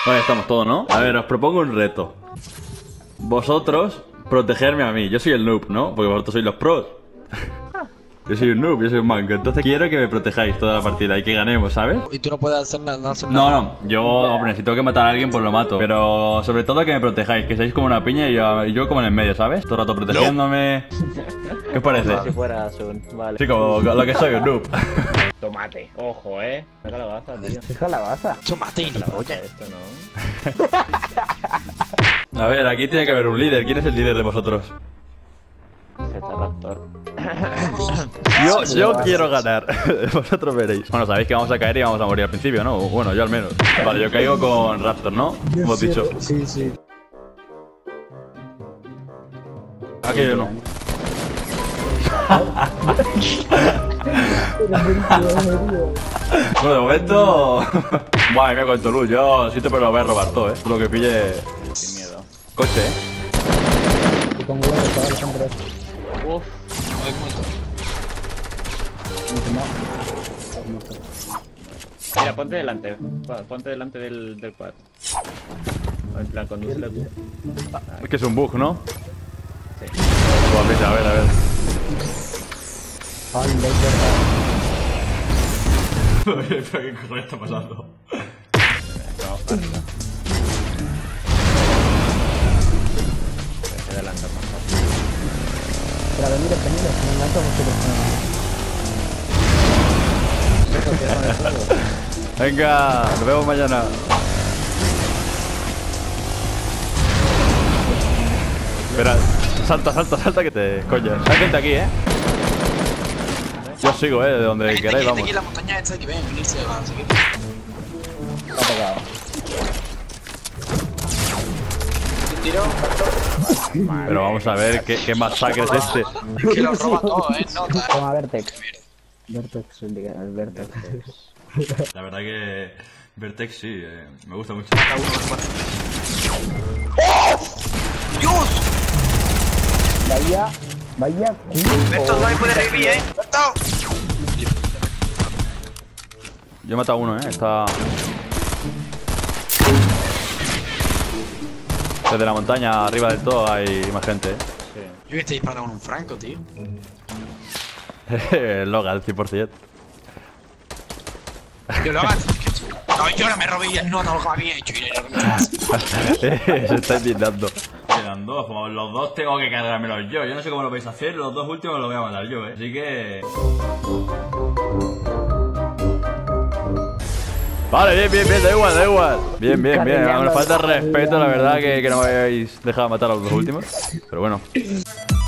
Vale, estamos todos, ¿no? A ver, os propongo un reto. Vosotros, protegerme a mí. Yo soy el noob, ¿no? Porque vosotros sois los pros. Yo soy un noob, yo soy un manco. Entonces quiero que me protejáis toda la partida y que ganemos, ¿sabes? Y tú no puedes hacer nada. No. Yo, hombre, si tengo que matar a alguien, pues lo mato. Pero sobre todo que me protejáis, que seáis como una piña y yo como en el medio, ¿sabes? Todo el rato protegiéndome. ¿Qué os parece? Si fueras un... Vale. Sí, como lo que soy, un noob. Tomate. Ojo, Deja la baza, tío. Deja la baza. Tomate, La baza, oye. esto no. A ver, aquí tiene que haber un líder. ¿Quién es el líder de vosotros? Z-Raptor. Yo quiero ganar. Vosotros veréis. Bueno, sabéis que vamos a caer y vamos a morir al principio, ¿no? Bueno, yo al menos. Vale, yo caigo con Raptor, ¿no? Hemos dicho. Sí, sí. Aquí hay uno. Bueno, de momento... Buah, me cago en tu luz. Yo sí te lo voy a robar todo, ¿eh? Lo que pille... Sin miedo. Coche, ¿eh? Y con huevos, chavales, son tres. Uf. Mira, ponte delante. Ponte delante del quad. En plan, condúcelo tú. Es que es un bug, ¿no? Sí. A ver, a ver. Ay, de verdad. ¿Qué cojones está pasando? Vamos para arriba. Se adelanta más fácil. Pero venid, me engancho vosotros. Venga, nos vemos mañana. Espera, salta que te... Coño, hay gente aquí, ¿eh? Yo sigo, de donde queráis, vamos. Aquí en la montaña esta que ven, venirse, van a seguir. Está pegado. Tiro. Pero vamos a ver qué masacre es este. Que lo roba todo, nota. Toma Vertex. Vertex, el Vertex. La verdad que Vertex sí, me gusta mucho. ¡Dios! Vaya. Esto no me puede revivir, ¡Esto! Yo he matado a uno, está... Desde la montaña arriba del todo hay más gente, Yo que estoy disparando con un franco, tío. Logan, 100%. Yo lo hago. No, yo no me robé el no lo había hecho. Se está indignando. Quedan dos, como los dos tengo que cargármelos yo. Yo no sé cómo lo vais a hacer, los dos últimos los voy a matar yo, Así que... Vale, bien, da igual. Bien. Una falta de respeto, la verdad, que no me habéis dejado matar a los dos últimos. Pero bueno.